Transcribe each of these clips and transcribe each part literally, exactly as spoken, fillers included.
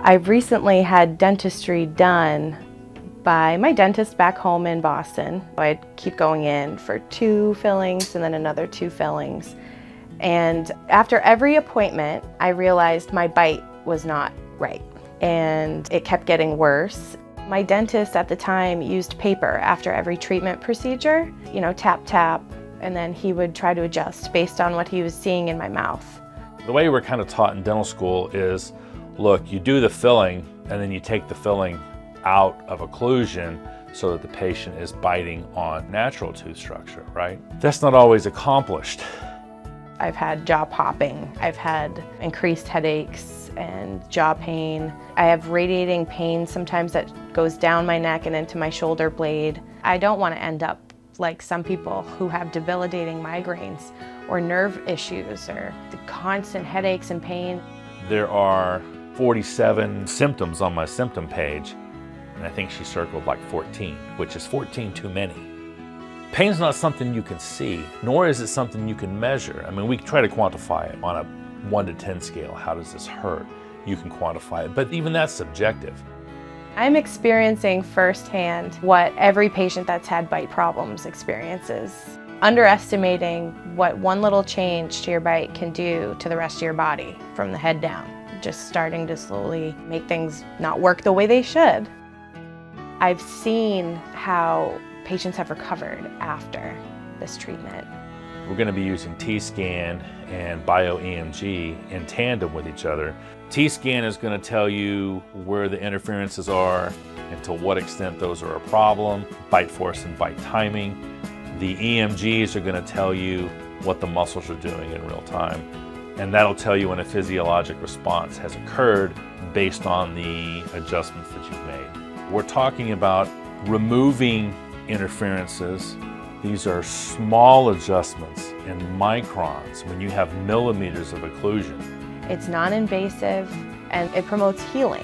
I've recently had dentistry done by my dentist back home in Boston. I'd keep going in for two fillings and then another two fillings. And after every appointment, I realized my bite was not right, and it kept getting worse. My dentist at the time used paper after every treatment procedure, you know, tap, tap, and then he would try to adjust based on what he was seeing in my mouth. The way we're kind of taught in dental school is, look, you do the filling and then you take the filling out of occlusion so that the patient is biting on natural tooth structure, right? That's not always accomplished. I've had jaw popping, I've had increased headaches and jaw pain. I have radiating pain sometimes that goes down my neck and into my shoulder blade. I don't want to end up like some people who have debilitating migraines or nerve issues or the constant headaches and pain. There are forty-seven symptoms on my symptom page, and I think she circled like fourteen, which is fourteen too many. Pain's not something you can see, nor is it something you can measure. I mean, we try to quantify it on a one to ten scale. How does this hurt? You can quantify it, but even that's subjective. I'm experiencing firsthand what every patient that's had bite problems experiences. Underestimating what one little change to your bite can do to the rest of your body from the head down. Just starting to slowly make things not work the way they should. I've seen how patients have recovered after this treatment. We're going to be using Tekscan and bio-E M G in tandem with each other. Tekscan is going to tell you where the interferences are and to what extent those are a problem, bite force and bite timing. The E M Gs are going to tell you what the muscles are doing in real time. And that'll tell you when a physiologic response has occurred based on the adjustments that you've made. We're talking about removing interferences. These are small adjustments in microns when you have millimeters of occlusion. It's non-invasive and it promotes healing.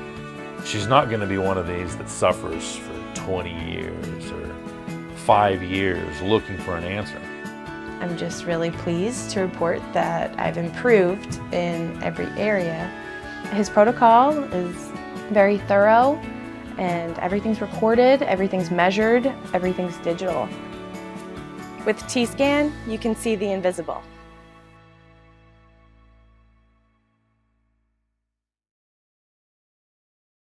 She's not going to be one of these that suffers for twenty years or five years looking for an answer. I'm just really pleased to report that I've improved in every area. His protocol is very thorough and everything's recorded, everything's measured, everything's digital. With Tekscan, you can see the invisible.